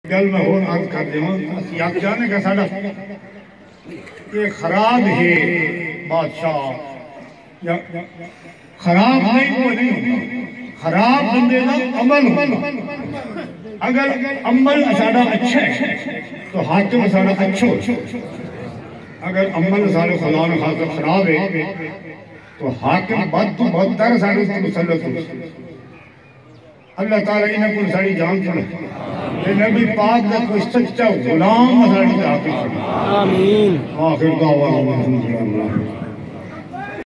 گل میں اور عرض کر دے ہوں یا جانے کا ساڑھا یہ خراب ہے بادشاہ خراب نہیں وہ نہیں ہوتا خراب بندے نا عمل ہوتا اگر عمل ساڑھا اچھا ہے تو حاکم ساڑھا اچھا ہو اگر عمل ساڑھا خدا نے خاصا خراب ہے تو حاکم بد تو بدتر ساڑھا اس کو مسلط ہو اللہ تعالیٰ انہیں کو ساڑھی جان سنا کہ نبی پاک کا کوئی سچا غلام ساڑھی جاتی سنا آمین آخر دعوانا الحمدللہ